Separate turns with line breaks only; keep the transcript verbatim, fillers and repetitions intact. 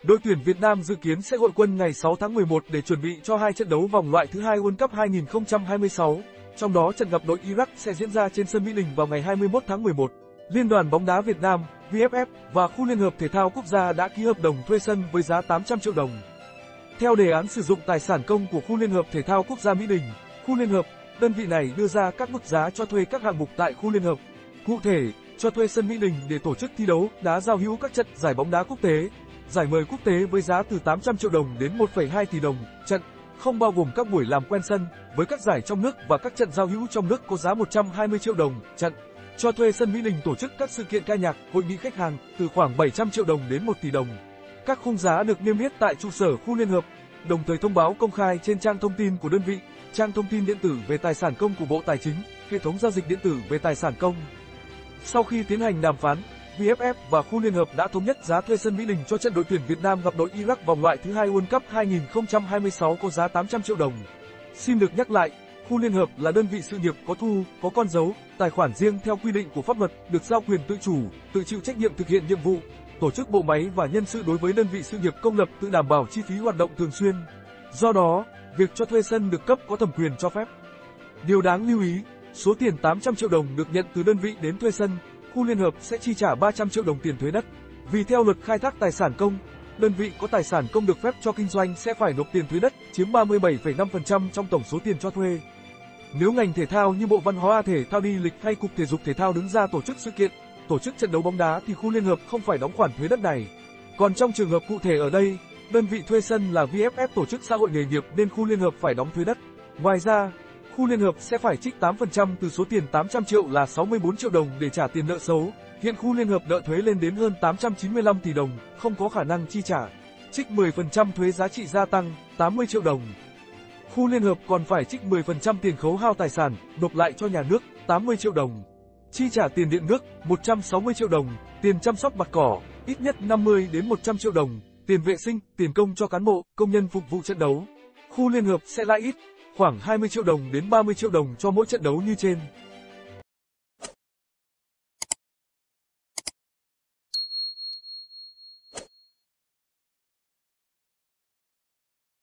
Đội tuyển Việt Nam dự kiến sẽ hội quân ngày sáu tháng mười một để chuẩn bị cho hai trận đấu vòng loại thứ hai World Cup hai nghìn không trăm hai mươi sáu, trong đó trận gặp đội Iraq sẽ diễn ra trên sân Mỹ Đình vào ngày hai mươi mốt tháng mười một. Liên đoàn bóng đá Việt Nam, vê ép ép và Khu Liên hợp Thể thao Quốc gia đã ký hợp đồng thuê sân với giá tám trăm triệu đồng. Theo đề án sử dụng tài sản công của Khu Liên hợp Thể thao Quốc gia Mỹ Đình, Khu Liên hợp, đơn vị này đưa ra các mức giá cho thuê các hạng mục tại Khu Liên hợp. Cụ thể, cho thuê sân Mỹ Đình để tổ chức thi đấu, đá giao hữu các trận giải bóng đá quốc tế, giải mời quốc tế với giá từ tám trăm triệu đồng đến một phẩy hai tỷ đồng trận, không bao gồm các buổi làm quen sân, với các giải trong nước và các trận giao hữu trong nước có giá một trăm hai mươi triệu đồng trận. Cho thuê sân Mỹ Đình tổ chức các sự kiện ca nhạc, hội nghị khách hàng từ khoảng bảy trăm triệu đồng đến một tỷ đồng. Các khung giá được niêm yết tại trụ sở Khu Liên hợp, đồng thời thông báo công khai trên trang thông tin của đơn vị, trang thông tin điện tử về tài sản công của Bộ Tài chính, hệ thống giao dịch điện tử về tài sản công. Sau khi tiến hành đàm phán, vê ép ép và Khu Liên hợp đã thống nhất giá thuê sân Mỹ Đình cho trận đội tuyển Việt Nam gặp đội Iraq vòng loại thứ hai World Cup hai nghìn không trăm hai mươi sáu có giá tám trăm triệu đồng. Xin được nhắc lại, Khu Liên hợp là đơn vị sự nghiệp có thu, có con dấu, tài khoản riêng theo quy định của pháp luật, được giao quyền tự chủ, tự chịu trách nhiệm thực hiện nhiệm vụ, tổ chức bộ máy và nhân sự đối với đơn vị sự nghiệp công lập, tự đảm bảo chi phí hoạt động thường xuyên. Do đó, việc cho thuê sân được cấp có thẩm quyền cho phép. Điều đáng lưu ý, số tiền tám trăm triệu đồng được nhận từ đơn vị đến thuê sân, Khu Liên hợp sẽ chi trả ba trăm triệu đồng tiền thuế đất. Vì theo luật khai thác tài sản công, đơn vị có tài sản công được phép cho kinh doanh sẽ phải nộp tiền thuế đất, chiếm ba mươi bảy phẩy năm phần trăm trong tổng số tiền cho thuê. Nếu ngành thể thao như Bộ Văn hóa Thể thao đi lịch hay Cục Thể dục Thể thao đứng ra tổ chức sự kiện, tổ chức trận đấu bóng đá thì Khu Liên hợp không phải đóng khoản thuế đất này. Còn trong trường hợp cụ thể ở đây, đơn vị thuê sân là vê ép ép tổ chức xã hội nghề nghiệp nên Khu Liên hợp phải đóng thuế đất. Ngoài ra, Khu Liên hợp sẽ phải trích tám phần trăm từ số tiền tám trăm triệu là sáu mươi bốn triệu đồng để trả tiền nợ xấu. Hiện Khu Liên hợp nợ thuế lên đến hơn tám trăm chín mươi lăm tỷ đồng, không có khả năng chi trả. Trích mười phần trăm thuế giá trị gia tăng, tám mươi triệu đồng. Khu Liên hợp còn phải trích mười phần trăm tiền khấu hao tài sản, nộp lại cho nhà nước, tám mươi triệu đồng. Chi trả tiền điện nước, một trăm sáu mươi triệu đồng, tiền chăm sóc bạt cỏ, ít nhất năm mươi đến một trăm triệu đồng, tiền vệ sinh, tiền công cho cán bộ, công nhân phục vụ trận đấu. Khu Liên hợp sẽ lãi ít, khoảng hai mươi triệu đồng đến ba mươi triệu đồng cho mỗi trận đấu như trên.